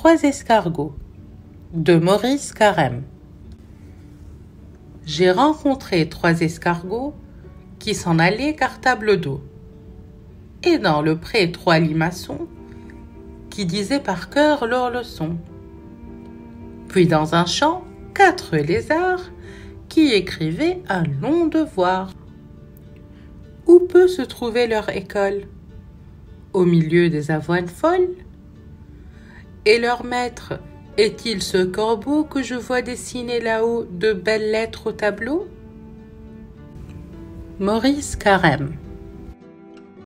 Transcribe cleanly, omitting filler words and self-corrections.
3 escargots de Maurice Carême. J'ai rencontré 3 escargots qui s'en allaient cartable d'eau, et dans le pré 3 limaçons qui disaient par cœur leurs leçons. Puis dans un champ 4 lézards qui écrivaient un long devoir. Où peut se trouver leur école? Au milieu des avoines folles? Et leur maître, est-il ce corbeau que je vois dessiner là-haut de belles lettres au tableau? Maurice Carême.